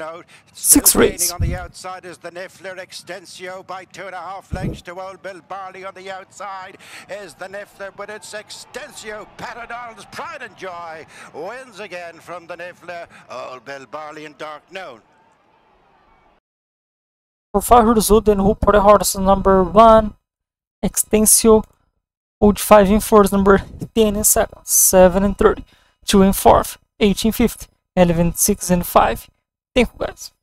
note. Six rates. On the outside is the Niffler Extensio by 2.5 lengths to Old Bill Barley. On the outside is the Niffler, but it's Extensio. Paradol's Pride and Joy wins again from the Niffler. Old Bill Barley in dark note. For 5 result, then who put a horse number 1, Extensio, old 5 in 4s, number 10 and 7, 7 and 30, 2 and 4, 18 and 50, 11 6 and 5. Thank you guys.